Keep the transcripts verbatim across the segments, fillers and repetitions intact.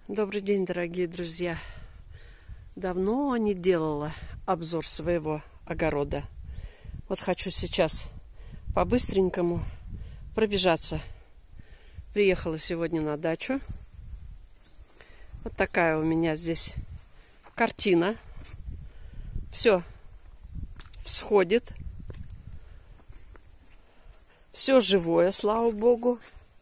Добрый день, дорогие друзья! Давно не делала обзор своего огорода. Вот хочу сейчас по-быстренькому пробежаться. Приехала сегодня на дачу. Вот такая у меня здесь картина. Все всходит. Все живое, слава богу.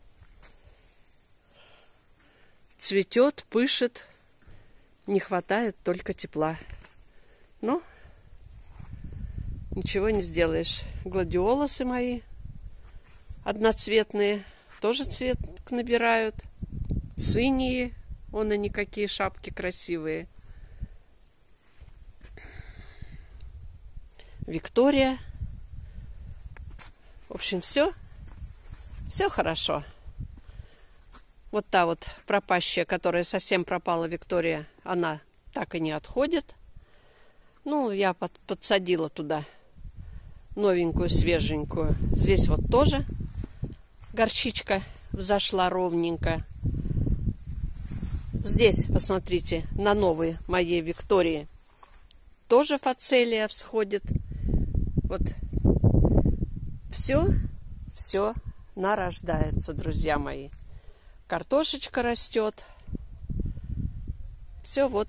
Цветет, пышет. Не хватает только тепла. Но ничего не сделаешь. Гладиолусы мои одноцветные тоже цвет набирают. Синие. Вон они какие шапки красивые. Виктория. В общем, все. Все хорошо. Вот та вот пропащая, которая совсем пропала, Виктория, она так и не отходит. Ну, я под, подсадила туда новенькую, свеженькую. Здесь вот тоже горчичка взошла ровненько. Здесь, посмотрите, на новой моей Виктории тоже фацелия всходит. Вот все, все нарождается, друзья мои. Картошечка растет. Все вот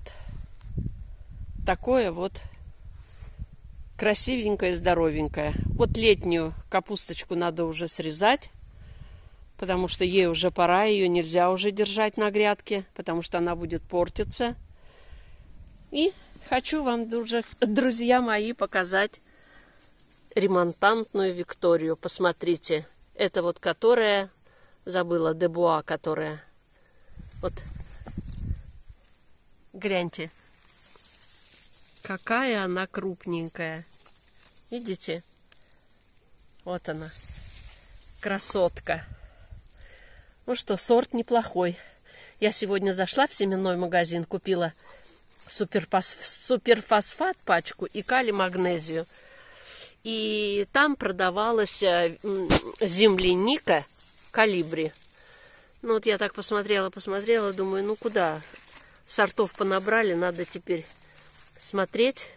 такое вот красивенькое, здоровенькое. Вот летнюю капусточку надо уже срезать, потому что ей уже пора, ее нельзя уже держать на грядке, потому что она будет портиться. И хочу вам, друзья мои, показать ремонтантную Викторию. Посмотрите, это вот которая... Забыла, Дебуа, которая. Вот. Гляньте. Какая она крупненькая. Видите? Вот она. Красотка. Ну что, сорт неплохой. Я сегодня зашла в семенной магазин, купила суперфос... суперфосфат пачку и калий-магнезию. И там продавалась земляника Колибри. Ну вот я так посмотрела, посмотрела, думаю, ну куда? Сортов понабрали, надо теперь смотреть.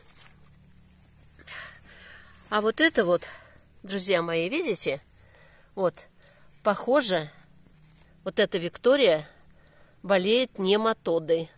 А вот это вот, друзья мои, видите? Вот, похоже, вот эта Виктория болеет нематодой.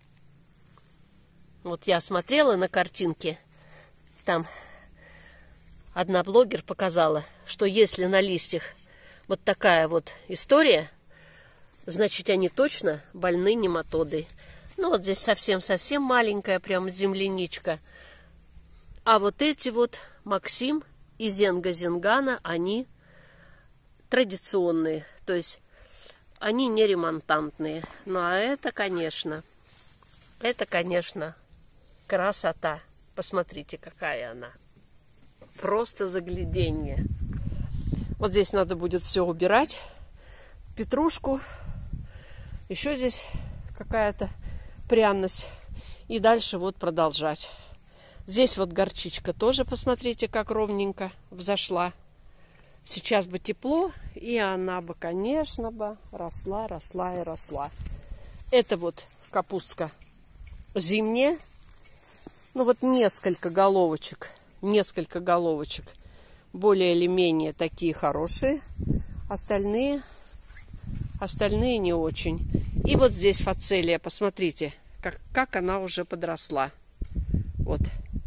Вот я смотрела на картинке, там одна блогер показала, что если на листьях вот такая вот история, значит, они точно больны нематодой. Ну, вот здесь совсем-совсем маленькая прям земляничка. А вот эти вот Максим и Зенга Зенгана, они традиционные. То есть, они не ремонтантные. Ну, а это, конечно, это, конечно, красота. Посмотрите, какая она. Просто загляденье. Вот здесь надо будет все убирать. Петрушку. Еще здесь какая-то пряность. И дальше вот продолжать. Здесь вот горчичка тоже, посмотрите, как ровненько взошла. Сейчас бы тепло, и она бы, конечно, бы росла, росла и росла. Это вот капустка зимняя. Ну вот несколько головочек. Несколько головочек. Более или менее такие хорошие. Остальные, остальные не очень. И вот здесь фацелия. Посмотрите, как, как она уже подросла. Вот.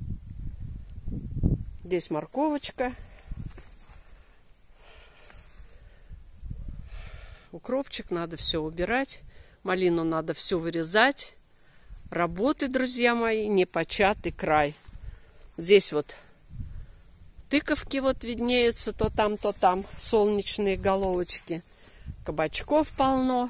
Здесь морковочка. Укропчик. Надо все убирать. Малину надо все вырезать. Работы, друзья мои, непочатый край. Здесь вот тыковки вот виднеются, то там, то там, солнечные головочки. Кабачков полно.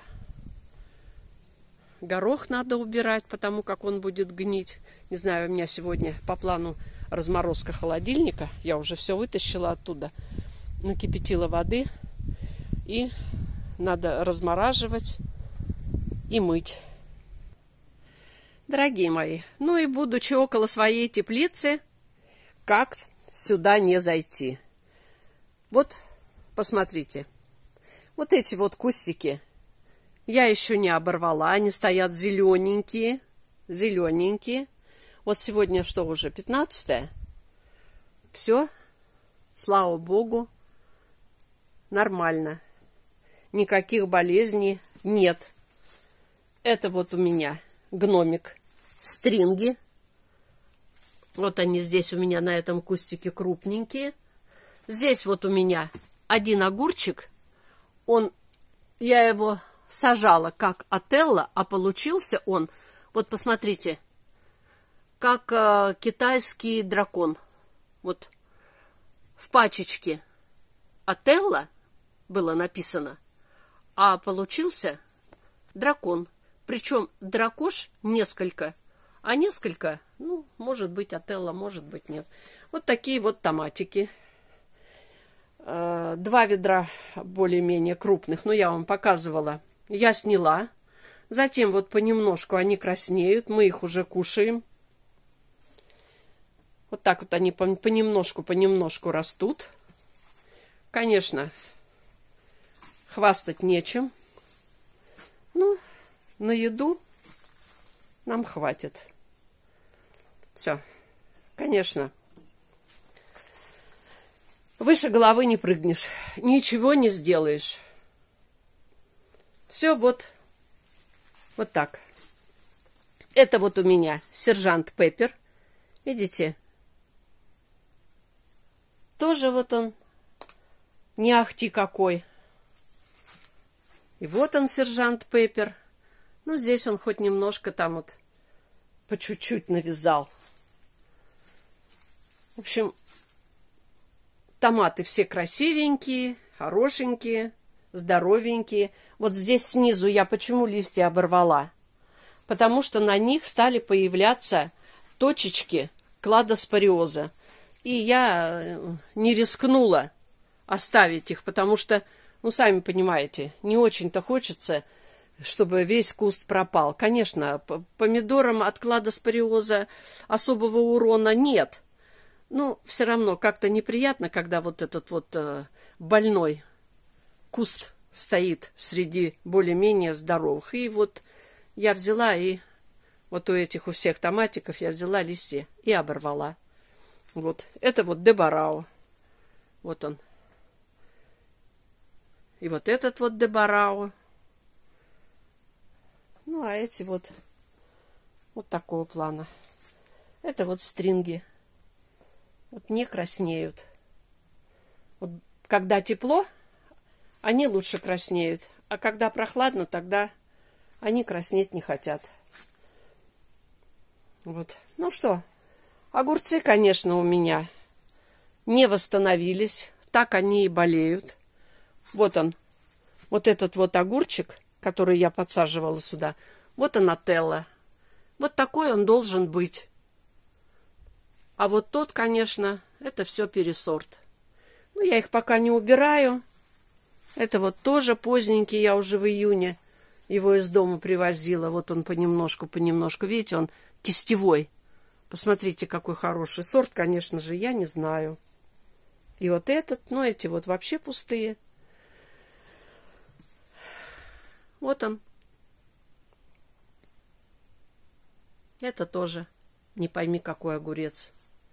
Горох надо убирать, потому как он будет гнить. Не знаю, у меня сегодня по плану разморозка холодильника. Я уже все вытащила оттуда. Накипятила воды. И надо размораживать и мыть. Дорогие мои, ну и будучи около своей теплицы, как сюда не зайти? Вот, посмотрите. Вот эти вот кустики Я еще не оборвала, они стоят зелененькие, зелененькие. Вот сегодня что уже, пятнадцатое? Все, слава богу, нормально. Никаких болезней нет. Это вот у меня гномик стринги. Вот они здесь у меня на этом кустике крупненькие. Здесь вот у меня один огурчик. Он, я его сажала как Отелло, а получился он, вот посмотрите, как э, китайский дракон. Вот в пачечке Отелло было написано, а получился дракон. Причем дракош несколько, а несколько, ну, может быть, Отелло, может быть, нет. Вот такие вот томатики. Два ведра более-менее крупных, но я вам показывала. Я сняла. Затем вот понемножку они краснеют. Мы их уже кушаем. Вот так вот они понемножку, понемножку растут. Конечно, хвастать нечем. Ну, на еду нам хватит. Все. Конечно. Выше головы не прыгнешь. Ничего не сделаешь. Все вот, вот так. Это вот у меня сержант Пеппер. Видите? Тоже вот он не ахти какой. И вот он, сержант Пеппер. Ну, здесь он хоть немножко там вот по чуть-чуть навязал. В общем, томаты все красивенькие, хорошенькие, здоровенькие. Вот здесь снизу я почему листья оборвала? Потому что на них стали появляться точечки кладоспориоза. И я не рискнула оставить их, потому что, ну, сами понимаете, не очень-то хочется, чтобы весь куст пропал. Конечно, помидорам от кладоспориоза особого урона нет. Ну, все равно как-то неприятно, когда вот этот вот э, больной куст стоит среди более-менее здоровых. И вот я взяла и вот у этих у всех томатиков я взяла листья и оборвала. Вот, это вот Дебарао. Вот он. И вот этот вот Дебарао. Ну, а эти вот вот такого плана. Это вот стринги. Вот не краснеют. Вот когда тепло, они лучше краснеют. А когда прохладно, тогда они краснеть не хотят. Вот. Ну что, огурцы, конечно, у меня не восстановились. Так они и болеют. Вот он. Вот этот вот огурчик, который я подсаживала сюда. Вот он, Отелло. Вот такой он должен быть. А вот тот, конечно, это все пересорт. Ну, я их пока не убираю. Это вот тоже поздненький, я уже в июне его из дома привозила. Вот он понемножку, понемножку. Видите, он кистевой. Посмотрите, какой хороший сорт, конечно же, я не знаю. И вот этот, ну, эти вот вообще пустые. Вот он. Это тоже не пойми, какой огурец.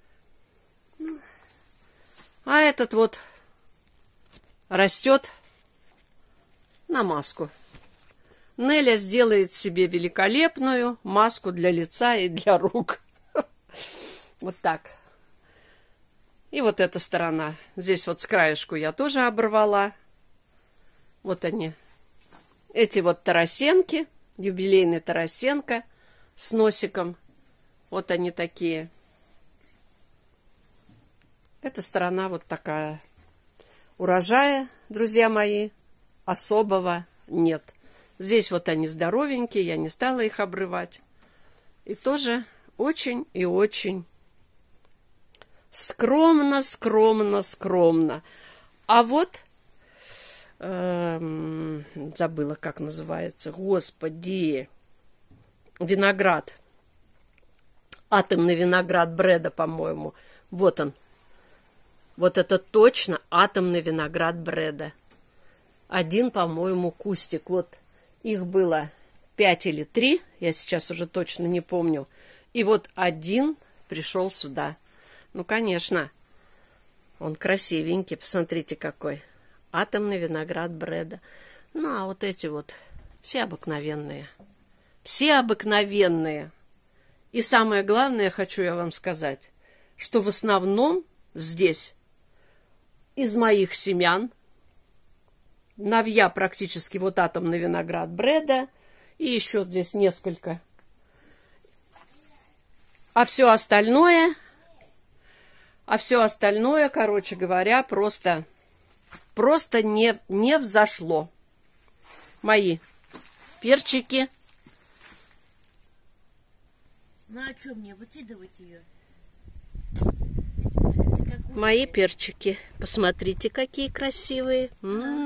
А этот вот растет на маску. Неля сделает себе великолепную маску для лица и для рук. Вот так. И вот эта сторона. Здесь вот с краешку я тоже оборвала. Вот они. Эти вот тарасенки. Юбилейный тарасенко с носиком. Вот они такие. Эта сторона вот такая. Урожая, друзья мои, особого нет. Здесь вот они здоровенькие, я не стала их обрывать. И тоже очень и очень скромно, скромно, скромно. А вот, эм, забыла, как называется, господи, виноград. Атомный виноград Бреда, по-моему. Вот он. Вот это точно атомный виноград Бреда. Один, по-моему, кустик. Вот Их было пять или три, я сейчас уже точно не помню. И вот один пришел сюда. Ну, конечно, он красивенький, посмотрите какой. Атомный виноград Бреда. Ну, а вот эти вот все обыкновенные. Все обыкновенные. И самое главное, хочу я вам сказать, что в основном здесь из моих семян Навья практически вот атомный виноград Бреда. И еще здесь несколько. А все остальное, а все остальное, короче говоря, просто, просто не, не взошло. Мои перчики. Ну а что мне выкидывать ее? Мои перчики. Посмотрите, какие красивые. М-м-м.